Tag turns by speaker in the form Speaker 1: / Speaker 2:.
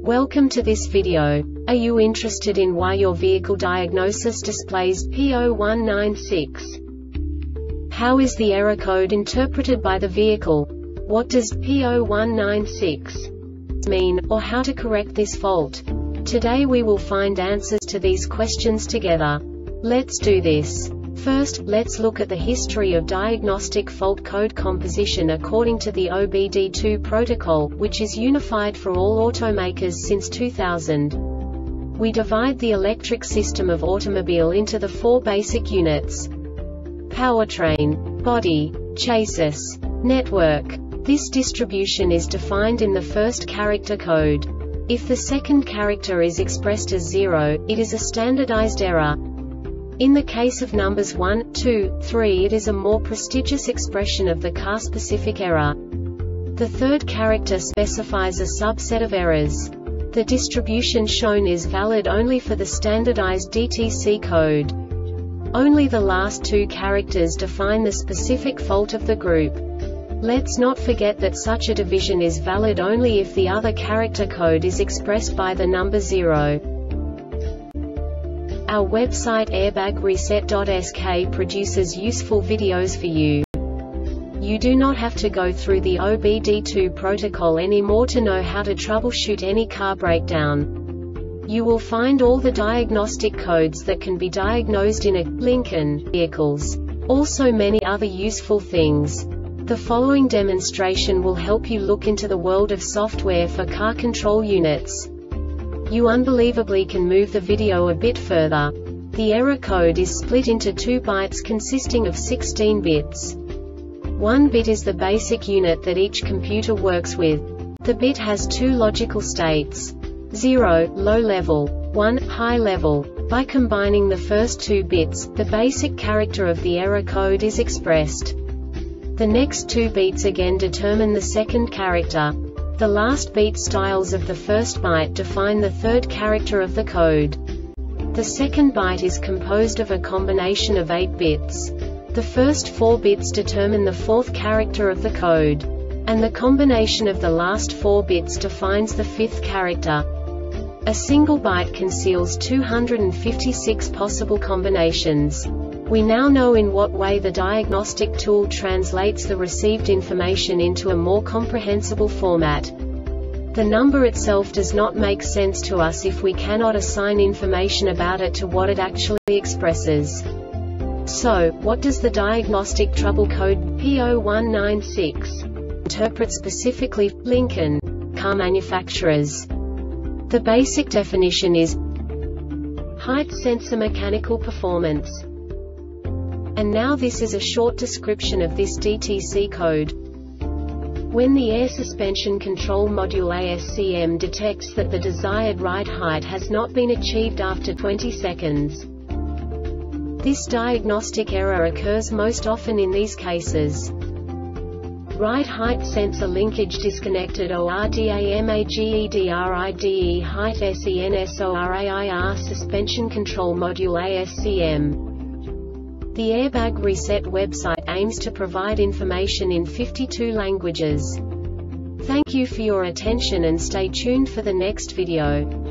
Speaker 1: Welcome to this video. Are you interested in why your vehicle diagnosis displays P0196? How is the error code interpreted by the vehicle? What does P0196 mean, or how to correct this fault? Today we will find answers to these questions together. Let's do this. First, let's look at the history of diagnostic fault code composition according to the OBD2 protocol, which is unified for all automakers since 2000. We divide the electric system of automobile into the four basic units: powertrain, body, chassis, network. This distribution is defined in the first character code. If the second character is expressed as 0, it is a standardized error. In the case of numbers 1, 2, 3, it is a more prestigious expression of the car-specific error. The third character specifies a subset of errors. The distribution shown is valid only for the standardized DTC code. Only the last two characters define the specific fault of the group. Let's not forget that such a division is valid only if the other character code is expressed by the number 0. Our website airbagreset.sk produces useful videos for you. You do not have to go through the OBD2 protocol anymore to know how to troubleshoot any car breakdown. You will find all the diagnostic codes that can be diagnosed in a Lincoln vehicles. Also many other useful things. The following demonstration will help you look into the world of software for car control units. You unbelievably can move the video a bit further. The error code is split into 2 bytes consisting of 16 bits. 1 bit is the basic unit that each computer works with. The bit has 2 logical states: 0, low level, 1, high level. By combining the first 2 bits, the basic character of the error code is expressed. The next 2 beats again determine the second character. The last beat styles of the first byte define the third character of the code. The second byte is composed of a combination of 8 bits. The first 4 bits determine the fourth character of the code. And the combination of the last 4 bits defines the fifth character. A single byte conceals 256 possible combinations. We now know in what way the diagnostic tool translates the received information into a more comprehensible format. The number itself does not make sense to us if we cannot assign information about it to what it actually expresses. So, what does the diagnostic trouble code P0196 interpret specifically for Lincoln car manufacturers? The basic definition is height sensor mechanical performance. And now this is a short description of this DTC code. When the air suspension control module ASCM detects that the desired ride height has not been achieved after 20 seconds. This diagnostic error occurs most often in these cases: ride height sensor linkage disconnected, ORDAMAGEDRIDE height SENSORAIR suspension control module ASCM. The Airbag Reset website aims to provide information in 52 languages. Thank you for your attention and stay tuned for the next video.